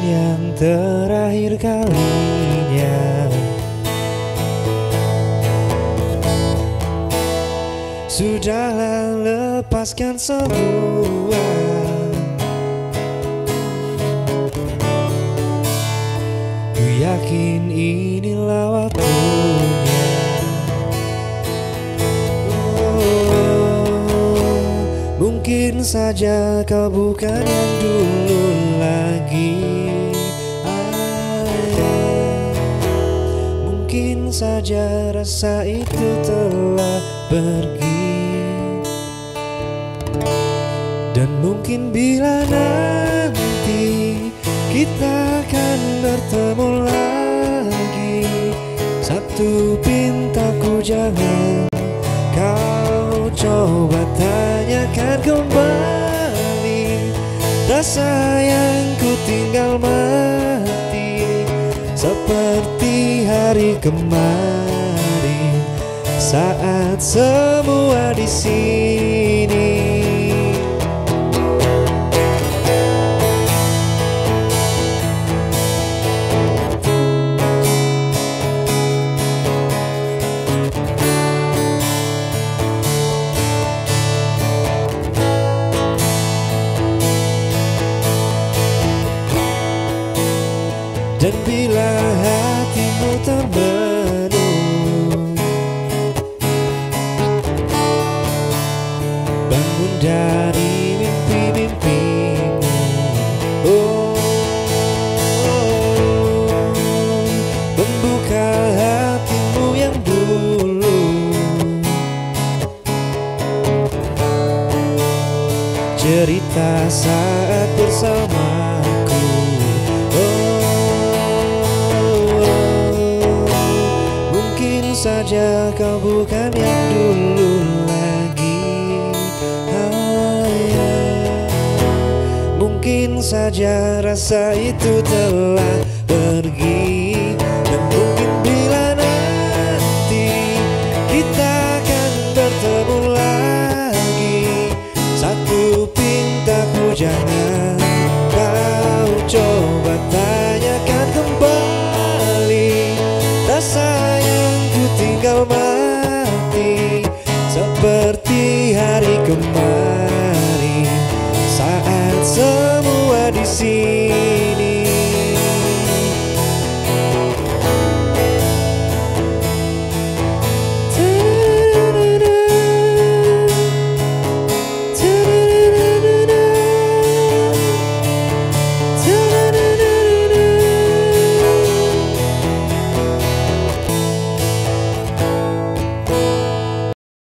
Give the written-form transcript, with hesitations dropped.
yang terakhir kalinya. Sudahlah, lepaskan semua. Ku yakin inilah waktunya. Mungkin saja kau bukan yang dulu lagi. Mungkin saja rasa itu telah pergi. Dan mungkin bila nanti kita akan bertemu lagi, satu pintaku jangan kau coba tanyakan kembali. Rasa yang ku tinggal mati seperti hari kemarin saat semua di sini. Dan bila hatimu termenung, bangun dari mimpi-mimpimu. Membuka hatimu yang dulu. Cerita saat bersamaku. Saja kau bukan yang dulu lagi. Mungkin saja rasa itu telah pergi. Dan mungkin bila nanti kita akan bertemu lagi, satu pintaku jangan kau coba tanyakan kembali. Rasa tinggal mati seperti hari kemarin saat semua di sini.